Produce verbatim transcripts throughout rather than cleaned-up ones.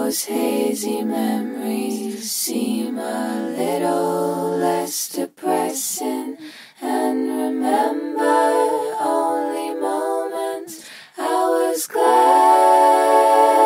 those hazy memories seem a little less depressing, and remember only moments I was glad.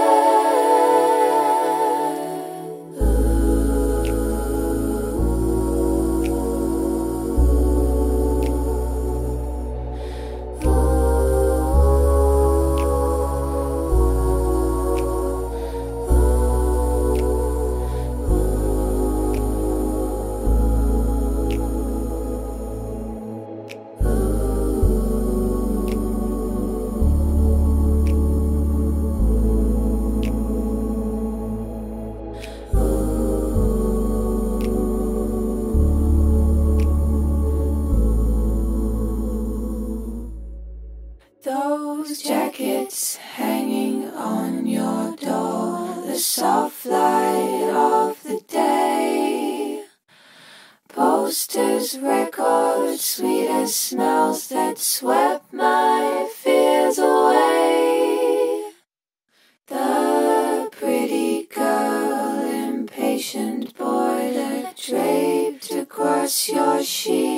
Those jackets hanging on your door, the soft light of the day, posters, records, sweetest smells that swept my fears away. The pretty girl, impatient boy that draped across your sheet.